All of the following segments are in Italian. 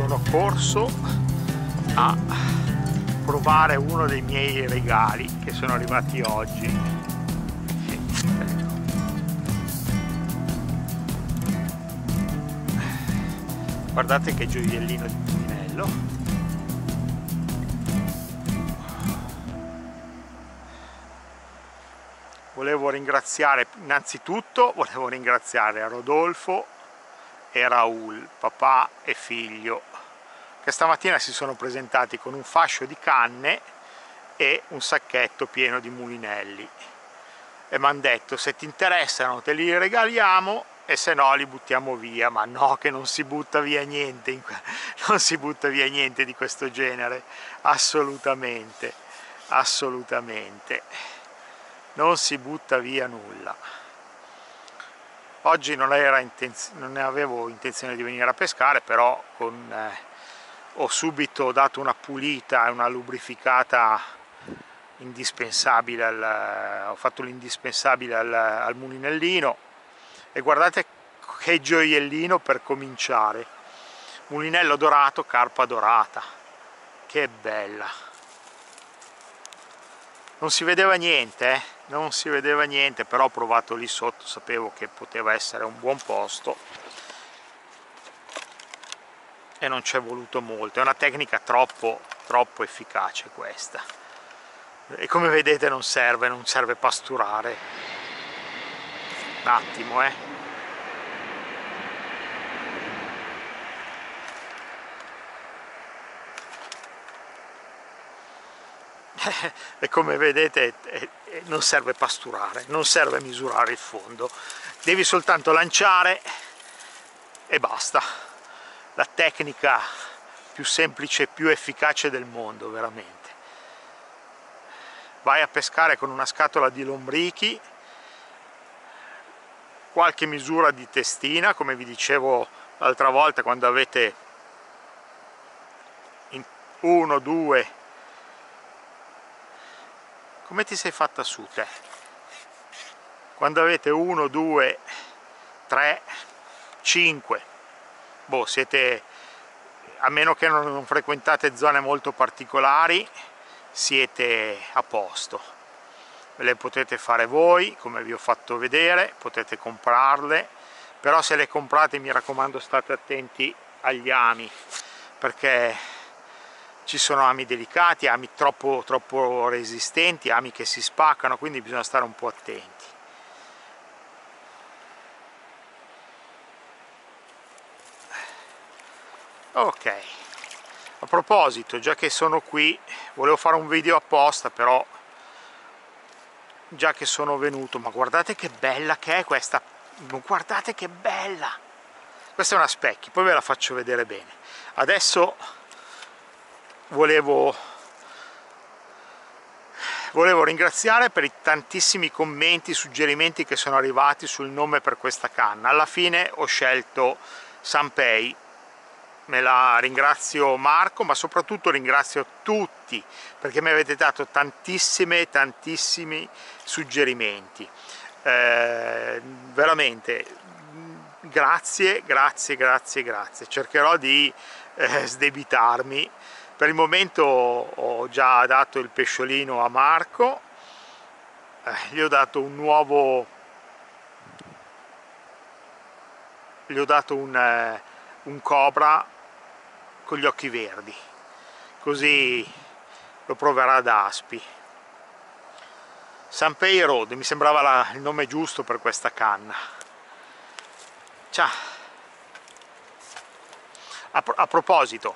sono corso a provare uno dei miei regali che sono arrivati oggi. Guardate che gioiellino di mulinello. Volevo ringraziare innanzitutto Rodolfo e Raul, papà e figlio, che stamattina si sono presentati con un fascio di canne e un sacchetto pieno di mulinelli e mi hanno detto: se ti interessano te li regaliamo e se no li buttiamo via. Ma no, che non si butta via niente, non si butta via niente di questo genere, assolutamente, assolutamente, non si butta via nulla. Oggi non ne avevo intenzione di venire a pescare, però ho subito dato una pulita e una lubrificata indispensabile, ho fatto l'indispensabile al mulinellino, e guardate che gioiellino per cominciare, mulinello dorato, carpa dorata, che bella, non si vedeva niente, non si vedeva niente, però ho provato lì sotto, sapevo che poteva essere un buon posto e non ci è voluto molto. È una tecnica troppo efficace questa, e come vedete non serve pasturare. Un attimo, e come vedete non serve pasturare, non serve misurare il fondo, devi soltanto lanciare e basta. La tecnica più semplice e più efficace del mondo, veramente. Vai a pescare con una scatola di lombrichi, qualche misura di testina, come vi dicevo l'altra volta, quando avete 1, 2, come ti sei fatta su te? Quando avete 1, 2, 3, 5, boh, siete, a meno che non frequentate zone molto particolari, siete a posto. Ve le potete fare voi, come vi ho fatto vedere, potete comprarle, però se le comprate mi raccomando state attenti agli ami, perché ci sono ami delicati, ami troppo resistenti, ami che si spaccano, quindi bisogna stare un po' attenti. Ok, a proposito, già che sono qui, volevo fare un video apposta, però già che sono venuto, ma guardate che bella che è questa, guardate che bella! Questa è una specchi, poi ve la faccio vedere bene. Adesso volevo ringraziare per i tantissimi commenti, suggerimenti che sono arrivati sul nome per questa canna. Alla fine ho scelto Sanpei, me la ringrazio Marco, ma soprattutto ringrazio tutti perché mi avete dato tantissimi suggerimenti, veramente grazie, cercherò di sdebitarmi. Per il momento ho già dato il pesciolino a Marco, gli ho dato un nuovo, gli ho dato un cobra con gli occhi verdi, così lo proverà ad Aspi. Sanpei Road mi sembrava il nome giusto per questa canna. Ciao. A proposito,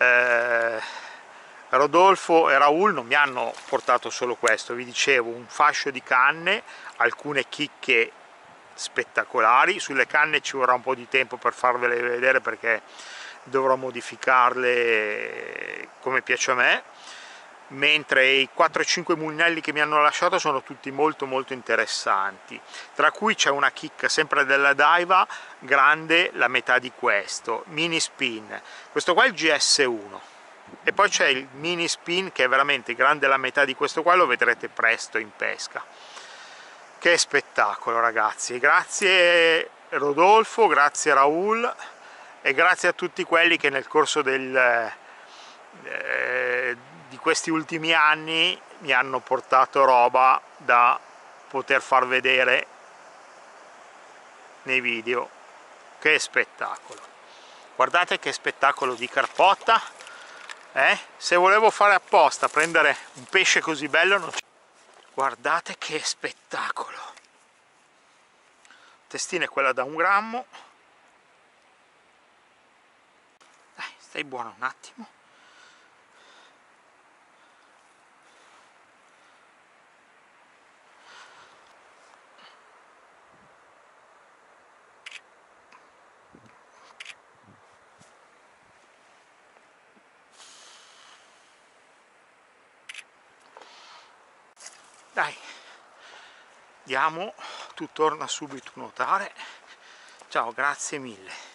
Rodolfo e Raul non mi hanno portato solo questo, vi dicevo, un fascio di canne, alcune chicche spettacolari. Sulle canne ci vorrà un po' di tempo per farvele vedere perché dovrò modificarle come piace a me, mentre i 4-5 mulinelli che mi hanno lasciato sono tutti molto interessanti, tra cui c'è una chicca sempre della Daiwa, grande la metà di questo, mini spin, questo qua è il GS1, e poi c'è il mini spin che è veramente grande la metà di questo qua, lo vedrete presto in pesca. Che spettacolo ragazzi, grazie Rodolfo, grazie Raul, e grazie a tutti quelli che nel corso di questi ultimi anni mi hanno portato roba da poter far vedere nei video. Che spettacolo, guardate che spettacolo di carpotta, se volevo fare apposta prendere un pesce così bello non c'è. Guardate che spettacolo, testina è quella da 1 grammo. Dai, stai buono un attimo. Dai, andiamo, tu torna subito a nuotare. Ciao, grazie mille.